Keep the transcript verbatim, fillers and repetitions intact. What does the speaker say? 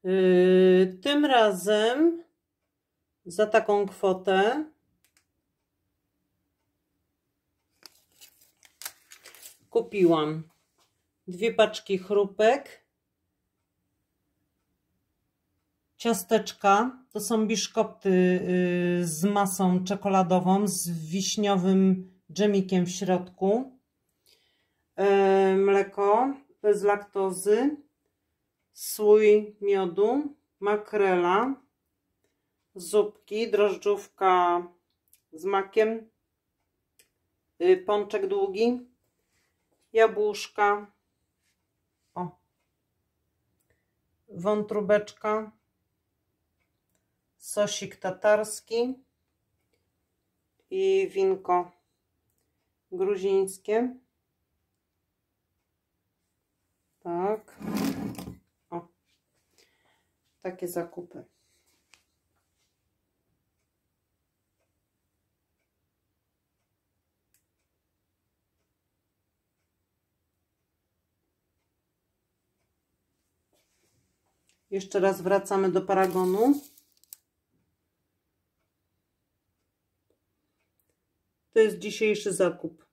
Yy, tym razem za taką kwotę kupiłam dwie paczki chrupek, ciasteczka, to są biszkopty yy, z masą czekoladową, z wiśniowym dżemikiem w środku, yy, mleko bez laktozy, słój miodu, makrela, zupki, drożdżówka z makiem, yy, pączek długi, jabłuszka, o, wątróbeczka, sosik tatarski i winko gruzińskie. Tak. O, takie zakupy. Jeszcze raz wracamy do paragonu. To jest dzisiejszy zakup.